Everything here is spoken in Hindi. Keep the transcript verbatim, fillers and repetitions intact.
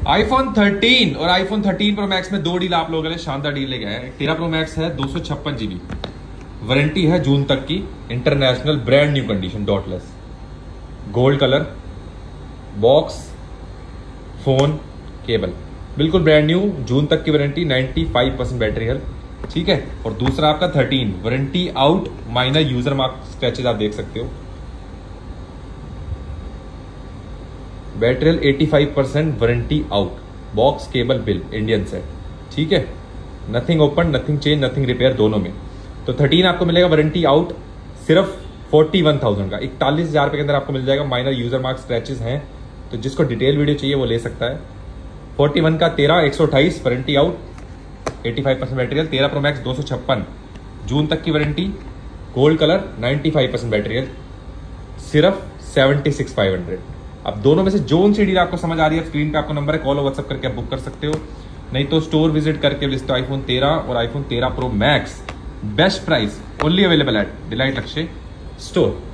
आईफोन थर्टीन और आईफोन थर्टीन प्रो मैक्स में दो डील आप लोगों के लिए शानदार डील लेके आए। तेरह प्रो मैक्स है दो सौ छप्पन जीबी, वारंटी है जून तक की, international, brand new condition, dotless, gold colour, box, phone, cable, बिल्कुल ब्रांड न्यू, जून तक की वारंटी, पचानवे परसेंट बैटरी हेल्थ, ठीक है। और दूसरा आपका thirteen, warranty out, minor user mark scratches आप देख सकते हो, बैटरी हेल्थ पचासी percent, warranty out, box, cable, bill, Indian set, ठीक है। Nothing open, nothing change, nothing repair दोनों में। तो थर्टीन आपको मिलेगा वारंटी आउट सिर्फ फोर्टी वन थाउजेंड का, इकतालीस हजार रुपए के अंदर आपको मिल जाएगा। माइनर यूजर मार्क स्क्रैचेस हैं, तो जिसको डिटेल वीडियो चाहिए वो ले सकता है। फोर्टी वन का तेरह, एक सौ अट्ठाईस, वारंटी आउट, पचासी परसेंट बैटरी हेल्थ, तेरह प्रो मैक्स दो सौ छप्पन, जून तक की वारंटी, गोल्ड कलर, पचानवे परसेंट बैटरी हेल्थ, सिर्फ सेवेंटी सिक्स फाइव हंड्रेड। अब दोनों में से जो सी डील आपको समझ आ रही है, स्क्रीन पे आपको नंबर है, कॉल और व्हाट्सएप करके आप बुक कर सकते हो, नहीं तो स्टोर विजिट करके लिस्ट आईफोन तेरह और आईफोन तेरह pro max, best price, only available at delight Lakshya store.